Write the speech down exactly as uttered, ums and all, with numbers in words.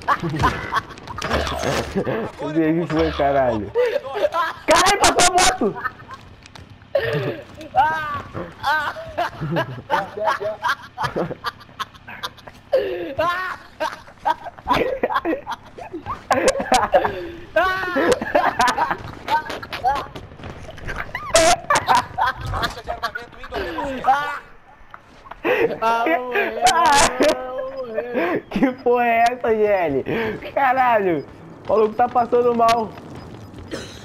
O que foi, caralho? Caralho, passou a moto! Caixa de armamento indo até você. Ah, vou morrer, vou morrer. Que porra é essa, G L? Caralho! O maluco tá passando mal.